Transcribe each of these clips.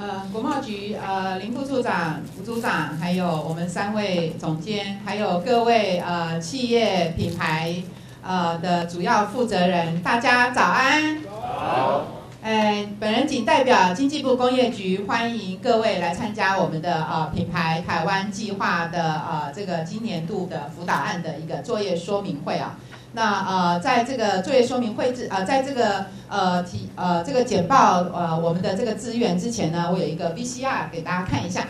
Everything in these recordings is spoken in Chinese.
国贸局林副处长、副组长，还有我们3位总监，还有各位企业品牌的主要负责人，大家早安。早。本人仅代表经济部工业局，欢迎各位来参加我们的品牌台湾计划的这个今年度的辅导案的一个作业说明会啊。那在这个作业说明会在这个这个简报我们的这个资源之前呢，我有一个 VCR 给大家看一下。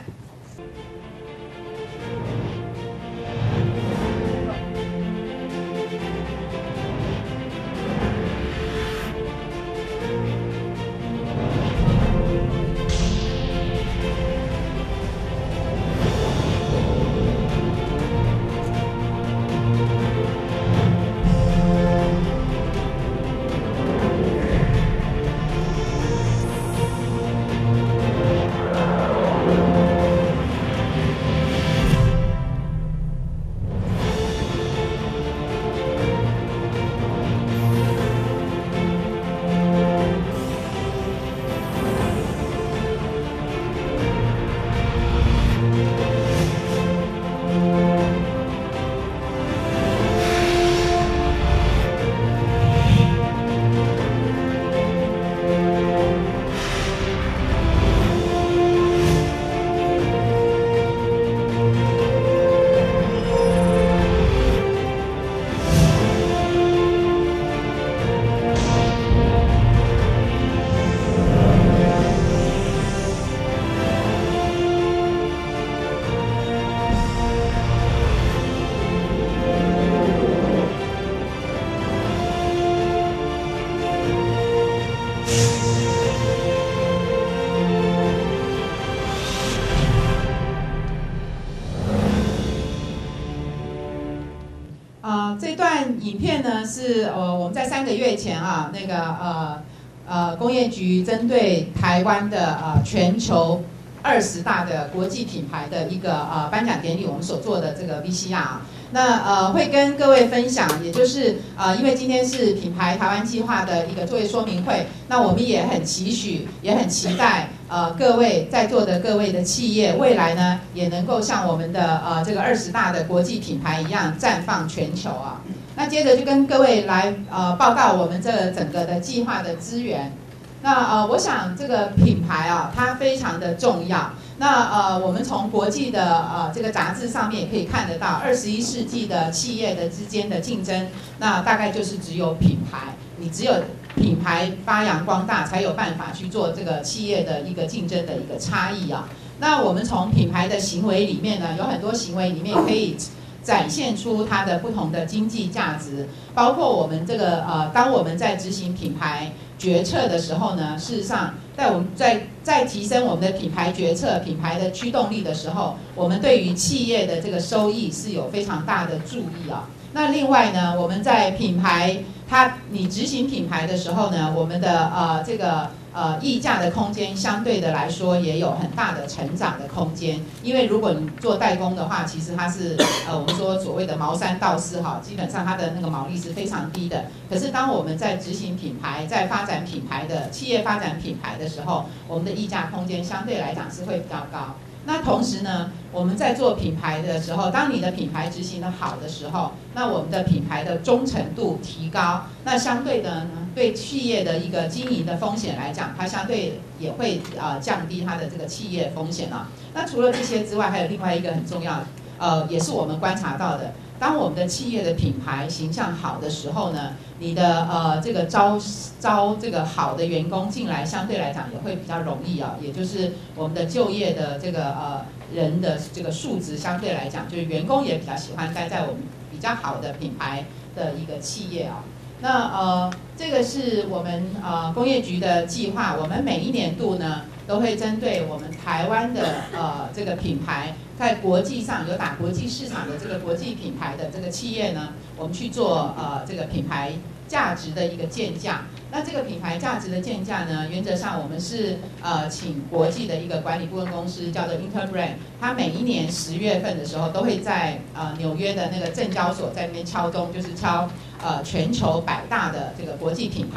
这段影片呢是我们在3个月前啊，那个工业局针对台湾的全球20大的国际品牌的一个颁奖典礼，我们所做的这个 VCR 啊。那会跟各位分享，也就是因为今天是品牌台湾计划的一个作业说明会，那我们也很期许，也很期待各位在座的各位的企业，未来呢也能够像我们的这个20大的国际品牌一样绽放全球啊。那接着就跟各位来报告我们这整个的计划的资源。那我想这个品牌啊，它非常的重要。那我们从国际的这个杂志上面也可以看得到，21世纪的企业的之间的竞争，那大概就是只有品牌，你只有品牌发扬光大，才有办法去做这个企业的一个竞争的一个差异啊。那我们从品牌的行为里面呢，有很多行为里面可以展现出它的不同的经济价值，包括我们这个当我们在执行品牌决策的时候呢，事实上在我们在提升我们的品牌决策、品牌的驱动力的时候，我们对于企业的这个收益是有非常大的注意啊。那另外呢，我们在品牌你执行品牌的时候呢，我们的这个溢价的空间相对的来说也有很大的成长的空间，因为如果你做代工的话，其实它是我们说所谓的毛三到四哈，基本上它的那个毛利是非常低的。可是当我们在执行品牌、在发展品牌的企业发展品牌的时候，我们的溢价空间相对来讲是会比较高。那同时呢，我们在做品牌的时候，当你的品牌执行的好的时候，那我们的品牌的忠诚度提高，那相对的呢，对企业的一个经营的风险来讲，它相对也会降低它的这个企业风险啊。那除了这些之外，还有另外一个很重要也是我们观察到的，当我们的企业的品牌形象好的时候呢，你的这个招这个好的员工进来，相对来讲也会比较容易啊，也就是我们的就业的这个人的这个素质相对来讲，就是员工也比较喜欢待在我们比较好的品牌的一个企业啊。那这个是我们工业局的计划，我们每一年度呢都会针对我们台湾的这个品牌，在国际上有打国际市场的这个国际品牌的这个企业呢，我们去做这个品牌价值的一个建价。那这个品牌价值的建价呢，原则上我们是请国际的一个管理顾问公司叫做 Interbrand， 它每一年10月份的时候都会在纽约的那个证交所在那边敲钟，就是敲全球100大的这个国际品牌。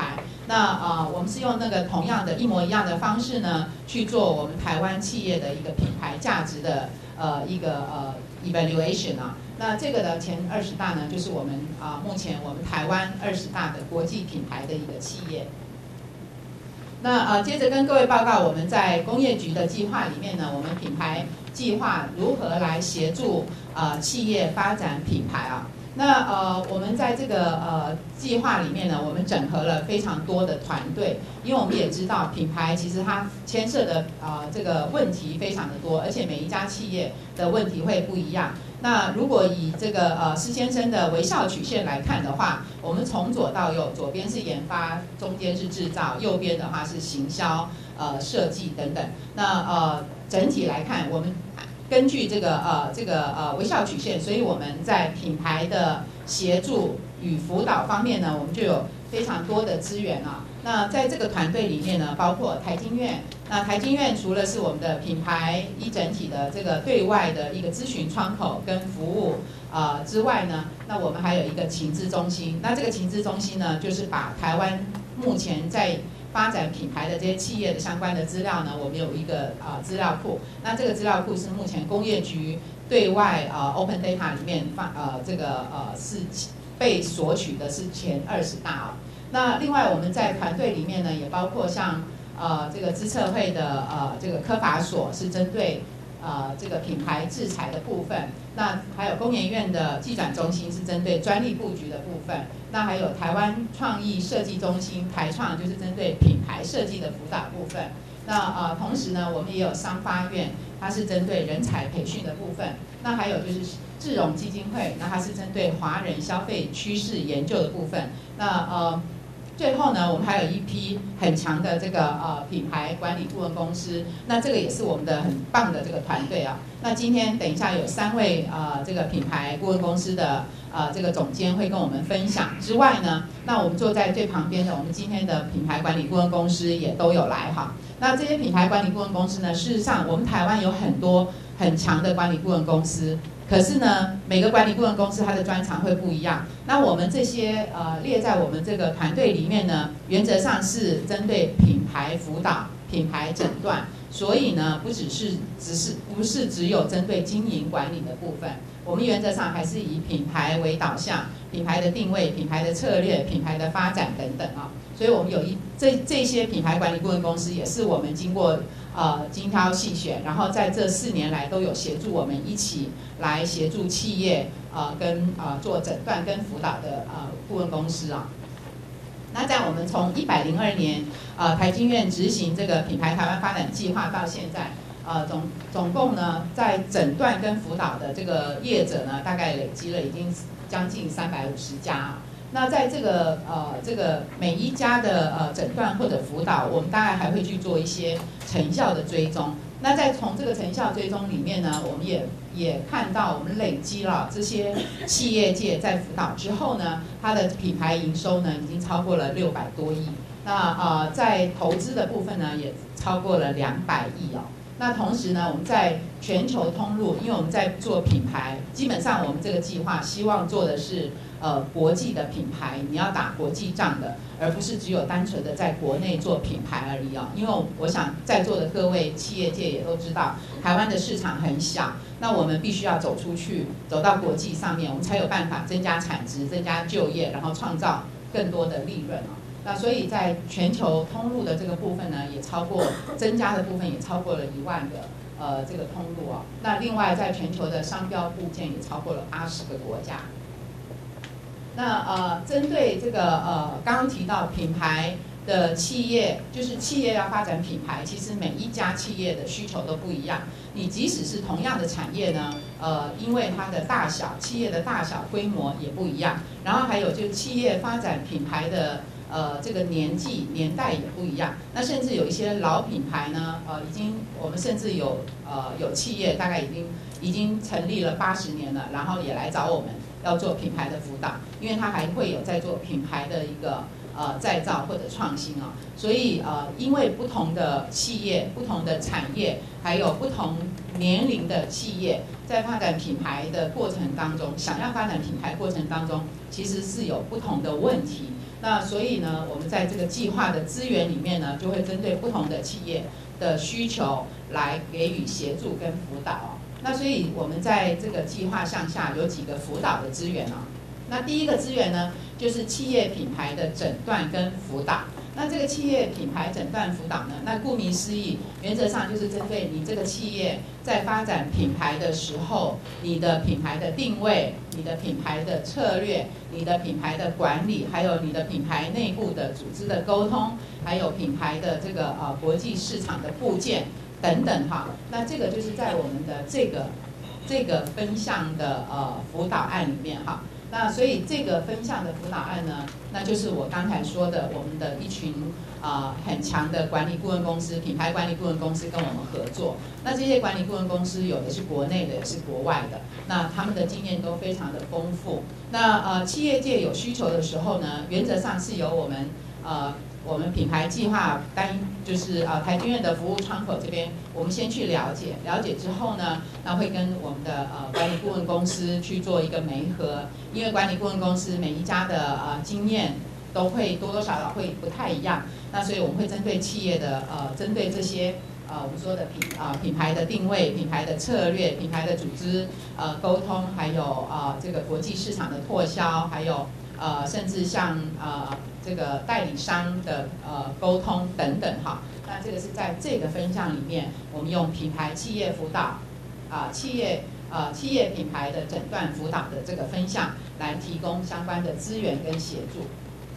那我们是用那个同样的一模一样的方式呢去做我们台湾企业的一个品牌价值的一个evaluation 啊。那这个的前20大呢，就是我们目前我们台湾20大的国际品牌的一个企业。那接着跟各位报告，我们在工业局的计划里面呢，我们品牌计划如何来协助企业发展品牌啊？那我们在这个计划里面呢，我们整合了非常多的团队，因为我们也知道品牌其实它牵涉的这个问题非常的多，而且每一家企业的问题会不一样。那如果以这个施先生的微笑曲线来看的话，我们从左到右，左边是研发，中间是制造，右边的话是行销、设计等等。那整体来看，我们根据这个微笑曲线，所以我们在品牌的协助与辅导方面呢，我们就有非常多的资源啊。那在这个团队里面呢，包括台经院。那台经院除了是我们的品牌一整体的这个对外的一个咨询窗口跟服务之外呢，那我们还有一个情资中心。那这个情资中心呢，就是把台湾目前在发展品牌的这些企业的相关的资料呢，我们有一个资料库。那这个资料库是目前工业局对外Open Data 里面是被索取的是前20大啊。那另外我们在团队里面呢，也包括像这个资策会的这个科法所是针对这个品牌制裁的部分，那还有工研院的技转中心是针对专利布局的部分，那还有台湾创意设计中心台创就是针对品牌设计的辅导部分。那同时呢，我们也有商发院，它是针对人才培训的部分。那还有就是智融基金会，那它是针对华人消费趋势研究的部分。那最后呢，我们还有一批很强的这个品牌管理顾问公司，那这个也是我们的很棒的这个团队啊。那今天等一下有3位这个品牌顾问公司的这个总监会跟我们分享之外呢，那我们坐在最旁边的我们今天的品牌管理顾问公司也都有来哈。那这些品牌管理顾问公司呢，事实上我们台湾有很多很强的管理顾问公司。可是呢，每个管理顾问公司它的专长会不一样。那我们这些列在我们这个团队里面呢，原则上是针对品牌辅导、品牌诊断，所以呢，不是只有针对经营管理的部分。我们原则上还是以品牌为导向，品牌的定位、品牌的策略、品牌的发展等等啊。所以我们有这些品牌管理顾问公司，也是我们经过精挑细选，然后在这4年来都有协助我们一起来协助企业跟做诊断跟辅导的顾问公司啊。那在我们从102年台经院执行这个品牌台湾发展计划到现在，总共呢在诊断跟辅导的这个业者呢，大概累积了已经将近350家啊。那在这个每一家的诊断或者辅导，我们大概还会去做一些成效的追踪。那在从这个成效追踪里面呢，我们也看到我们累积了这些企业界在辅导之后呢，它的品牌营收呢已经超过了600多亿。那在投资的部分呢，也超过了200亿哦。那同时呢，我们在全球通路，因为我们在做品牌，基本上我们这个计划希望做的是国际的品牌，你要打国际仗的，而不是只有单纯的在国内做品牌而已啊。因为我想在座的各位企业界也都知道，台湾的市场很小，那我们必须要走出去，走到国际上面，我们才有办法增加产值、增加就业，然后创造更多的利润啊。那所以在全球通路的这个部分呢，也超过增加的部分也超过了1万个这个通路啊。那另外在全球的商标部件也超过了80个国家。那针对这个刚刚提到品牌的企业，就是企业要发展品牌，其实每一家企业的需求都不一样。你即使是同样的产业呢，因为它的大小、企业的大小、规模也不一样。然后还有就是企业发展品牌的这个年代也不一样。那甚至有一些老品牌呢，我们甚至有企业大概已经成立了80年了，然后也来找我们要做品牌的辅导，因为它还会有在做品牌的一个再造或者创新啊。所以因为不同的企业、不同的产业，还有不同年龄的企业，在发展品牌的过程当中，想要发展品牌过程当中，其实是有不同的问题。 那所以呢，我们在这个计划的资源里面呢，就会针对不同的企业的需求来给予协助跟辅导。那所以我们在这个计划项下有几个辅导的资源啊。那第一个资源呢，就是企业品牌的诊断跟辅导。那这个企业品牌诊断辅导呢，那顾名思义，原则上就是针对你这个企业在发展品牌的时候，你的品牌的定位、你的品牌的策略、你的品牌的管理，还有你的品牌内部的组织的沟通，还有品牌的这个国际市场的部件等等哈。那这个就是在我们的这个分项的辅导案里面哈。那所以这个分项的辅导案呢，那就是我刚才说的，我们的一群很强的管理顾问公司、品牌管理顾问公司跟我们合作。那这些管理顾问公司有的是国内的，也是国外的，那他们的经验都非常的丰富。那企业界有需求的时候呢，原则上是由我们品牌计划就是台经院的服务窗口这边，我们先去了解之后呢，那会跟我们的管理顾问公司去做一个媒合，因为管理顾问公司每一家的经验都会多多少少会不太一样，那所以我们会针对企业的针对这些我们说的品牌的定位、品牌的策略、品牌的组织沟通，还有这个国际市场的拓销，还有甚至像这个代理商的沟通等等哈。那这个是在这个分项里面，我们用品牌企业辅导企业品牌的诊断辅导的这个分项来提供相关的资源跟协助。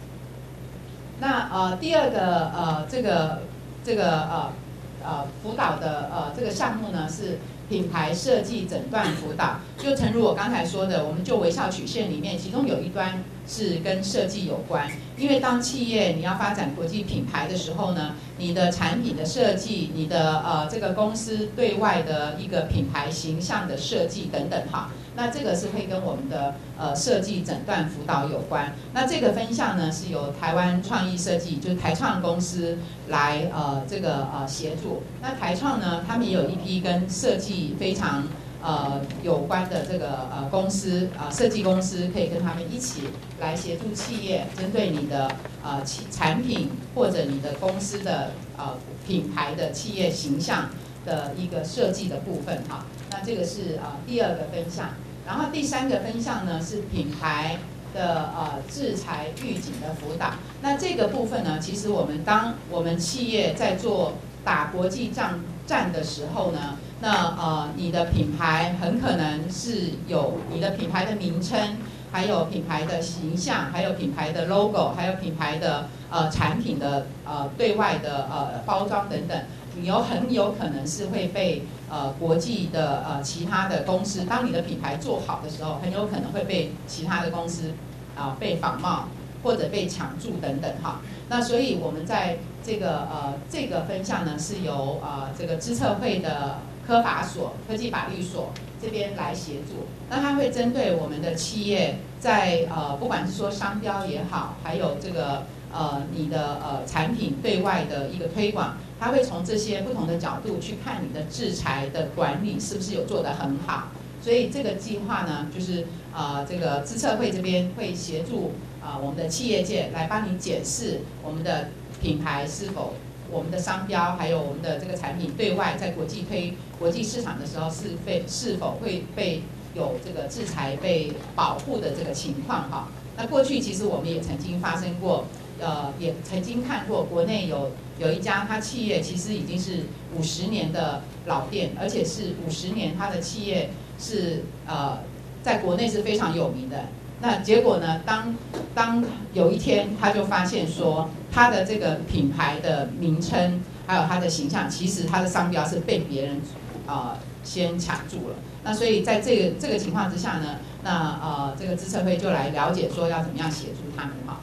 那第二个这个辅导的这个项目呢是品牌设计诊断辅导。就诚如我刚才说的，我们就微笑曲线里面，其中有一端是跟设计有关。因为当企业你要发展国际品牌的时候呢，你的产品的设计，你的这个公司对外的一个品牌形象的设计等等哈，那这个是会跟我们的设计诊断辅导有关。那这个分项呢是由台湾创意设计，就是台创公司来这个协助。那台创呢，他们也有一批跟设计非常有关的这个公司设计公司，可以跟他们一起来协助企业针对你的产品或者你的公司的品牌的企业形象的一个设计的部分哈。那这个是第二个分项。然后第三个分项呢是品牌的制裁预警的辅导。那这个部分呢，其实当我们企业在做打国际战的时候呢，那你的品牌很可能是有你的品牌的名称，还有品牌的形象，还有品牌的 logo， 还有品牌的产品的对外的包装等等，你很有可能是会被国际的其他的公司，当你的品牌做好的时候，很有可能会被其他的公司被仿冒或者被抢注等等哈。那所以我们在这个分项呢，是由这个资策会的科技法律所这边来协助。那它会针对我们的企业在不管是说商标也好，还有这个你的产品对外的一个推广，它会从这些不同的角度去看你的制裁的管理是不是有做得很好。所以这个计划呢，就是这个资策会这边会协助我们的企业界来帮你检视我们的品牌是否，我们的商标还有我们的这个产品对外在国际市场的时候是否会被有这个制裁被保护的这个情况哈。那过去其实我们也曾经发生过，也曾经看过国内有一家它企业其实已经是50年的老店，而且是50年它的企业是在国内是非常有名的。那结果呢，当有一天他就发现说，他的这个品牌的名称还有他的形象，其实他的商标是被别人先抢注了。那所以在这个情况之下呢，那这个资策会就来了解说要怎么样协助他们哈。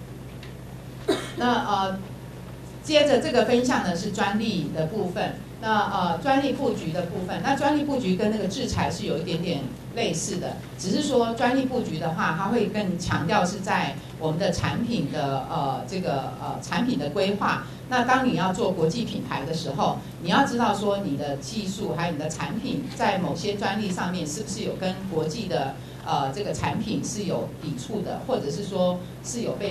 那接着这个分项呢是专利的部分。那专利布局的部分，那专利布局跟那个制裁是有一点点类似的，只是说专利布局的话，它会更强调是在我们的产品的产品的规划。那当你要做国际品牌的时候，你要知道说你的技术还有你的产品在某些专利上面是不是有跟国际的这个产品是有抵触的，或者是说是有被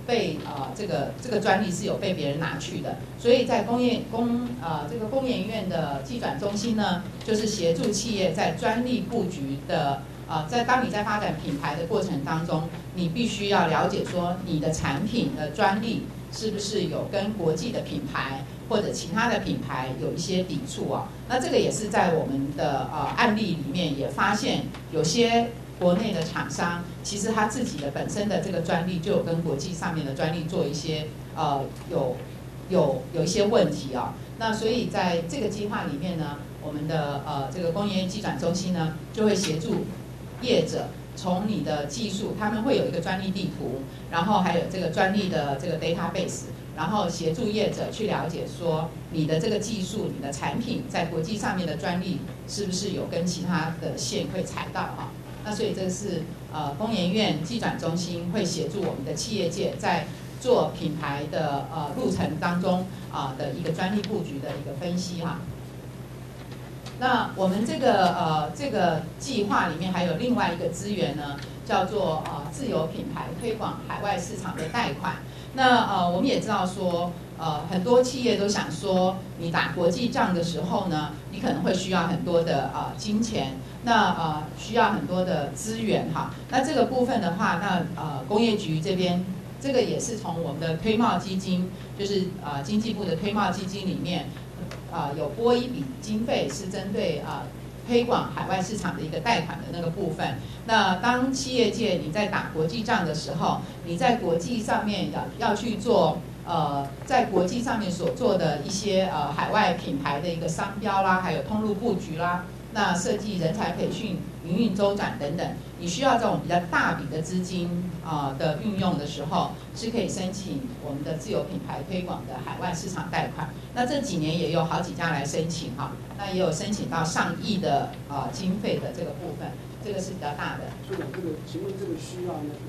被这个专利是有被别人拿去的，所以在这个工研院的技转中心呢，就是协助企业在专利布局的当你在发展品牌的过程当中，你必须要了解说你的产品的专利是不是有跟国际的品牌或者其他的品牌有一些抵触啊？那这个也是在我们的案例里面也发现，有些国内的厂商其实他自己的本身的这个专利就有跟国际上面的专利做一些有一些问题啊。那所以在这个计划里面呢，我们的这个工研院技转中心呢就会协助业者从你的技术，他们会有一个专利地图，然后还有这个专利的这个 database。然后协助业者去了解说你的这个技术、你的产品在国际上面的专利是不是有跟其他的线会踩到哈？那所以这是工研院技转中心会协助我们的企业界在做品牌的路程当中的一个专利布局的一个分析哈。那我们这个计划里面还有另外一个资源呢，叫做自有品牌推广海外市场的贷款。那我们也知道说，很多企业都想说，你打国际仗的时候呢，你可能会需要很多的金钱，那需要很多的资源哈。那这个部分的话，那工业局这边这个也是从我们的推贸基金，就是经济部的推贸基金里面，有拨一笔经费是针对推广海外市场的一个贷款的那个部分。那当企业界你在打国际仗的时候，你在国际上面要去做在国际上面所做的一些海外品牌的一个商标啦，还有通路布局啦，那设计、人才培训、营运周转等等，你需要这种比较大笔的资金的运用的时候，是可以申请我们的自有品牌推广的海外市场贷款。那这几年也有好几家来申请哈，那也有申请到上亿的经费的这个部分，这个是比较大的。 所以请问这个需要那个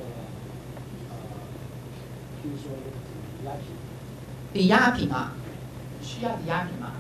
比如说抵押品？ 抵押品啊，需要抵押品吗？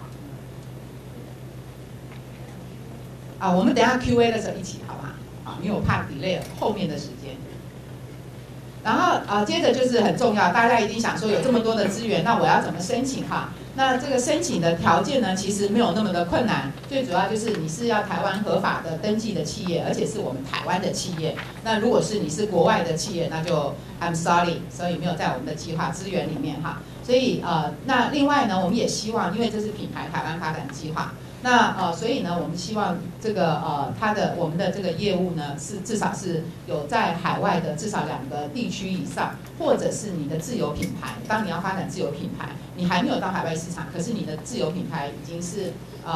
我们等一下 Q&A 的时候一起，好吧？因为我怕 delay 后面的时间。然后接着就是很重要，大家一定想说有这么多的资源，那我要怎么申请哈？那这个申请的条件呢，其实没有那么的困难，最主要就是你是要台湾合法的登记的企业，而且是我们台湾的企业。那如果是你是国外的企业，那就 I'm sorry， 所以没有在我们的计划资源里面哈。所以那另外呢，我们也希望，因为这是品牌台湾发展计划。那所以呢，我们希望这个我们的这个业务呢，是至少是有在海外的至少2个地区以上，或者是你的自有品牌。当你要发展自有品牌，你还没有到海外市场，可是你的自有品牌已经是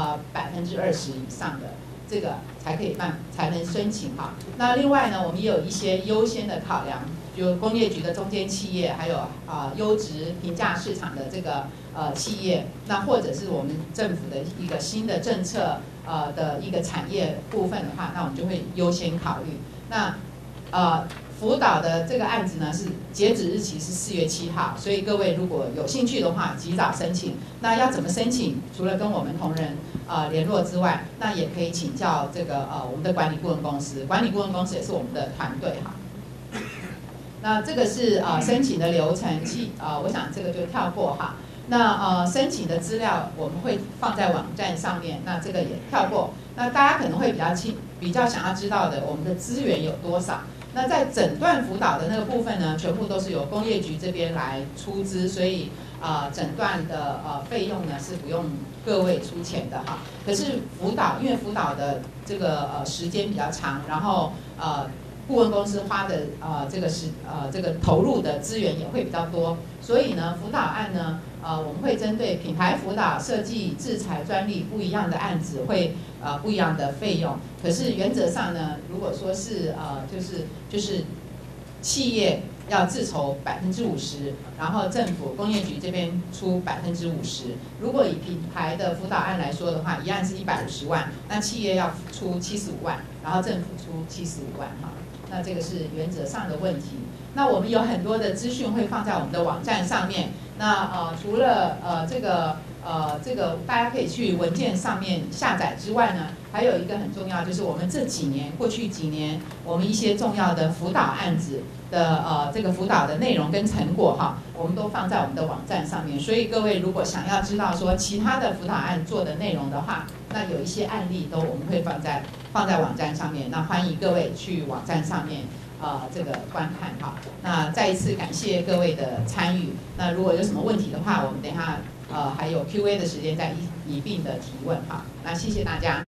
20%以上的，这个才能申请哈。那另外呢，我们也有一些优先的考量，就工业局的中间企业，还有优质平价市场的这个企业，那或者是我们政府的一个新的政策的一个产业部分的话，那我们就会优先考虑。那辅导的这个案子呢，是截止日期是4月7号，所以各位如果有兴趣的话，及早申请。那要怎么申请？除了跟我们同仁联络之外，那也可以请教这个我们的管理顾问公司，管理顾问公司也是我们的团队哈。那这个是申请的流程，我想这个就跳过哈。那申请的资料我们会放在网站上面，那这个也跳过。那大家可能会比较想要知道的，我们的资源有多少？那在诊断辅导的那个部分呢，全部都是由工业局这边来出资，所以诊断的费用呢是不用各位出钱的哈。可是辅导，因为辅导的这个时间比较长，然后顾问公司花的这个投入的资源也会比较多，所以呢，辅导案呢，我们会针对品牌辅导、设计、制裁、专利不一样的案子会不一样的费用。可是原则上呢，如果说是就是企业要自筹50%，然后政府工业局这边出50%。如果以品牌的辅导案来说的话，一案是150万，那企业要出75万，然后政府出75万哈。那这个是原则上的问题。那我们有很多的资讯会放在我们的网站上面。那除了这个这个大家可以去文件上面下载之外呢，还有一个很重要，就是我们过去几年，我们一些重要的辅导案子的这个辅导的内容跟成果哈，我们都放在我们的网站上面。所以各位如果想要知道说其他的辅导案做的内容的话，那有一些案例我们会放在网站上面。那欢迎各位去网站上面这个观看哈。那再一次感谢各位的参与。那如果有什么问题的话，我们等一下还有 Q&A 的时间再一并的提问哈。那谢谢大家。